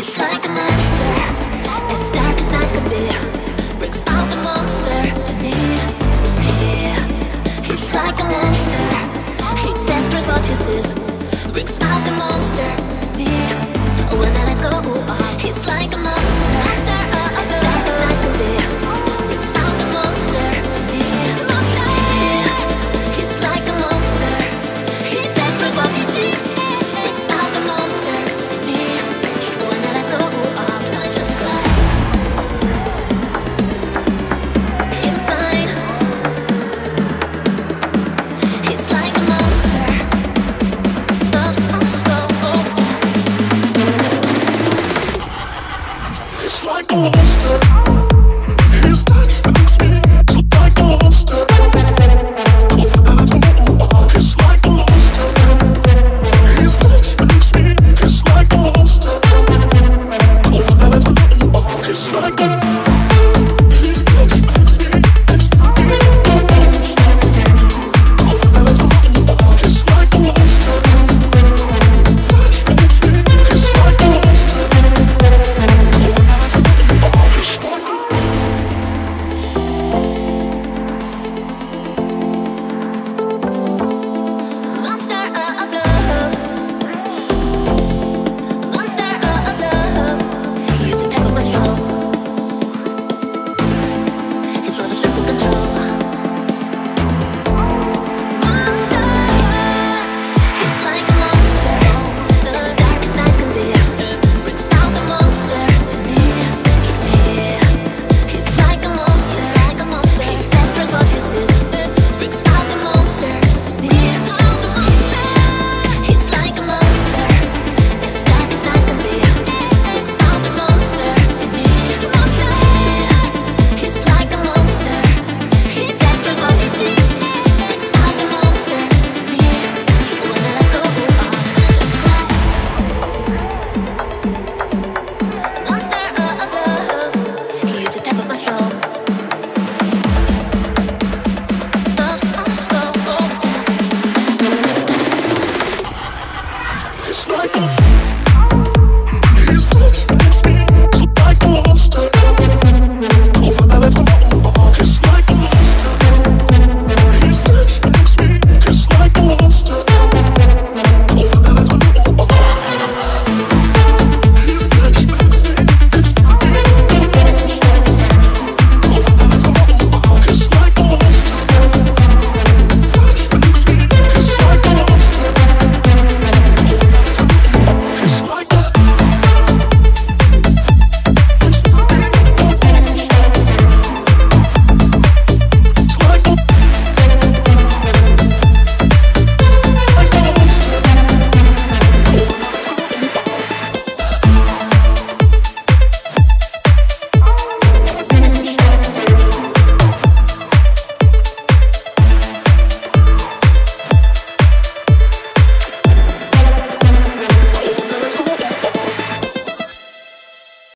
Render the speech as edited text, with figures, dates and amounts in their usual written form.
He's like a monster, as dark as night can be. Brings out the monster in me. Yeah. He's like a monster, he destroys what he sees. Brings out the monster in me. When I let go, he's like a monster, as dark as night can be. Brings out the monster in me. Yeah. He's like a monster, he destroys what he sees. Brings out the monster in me. When I let go, I just cry. Inside, he's like a monster. Love's so dead. It's like a monster.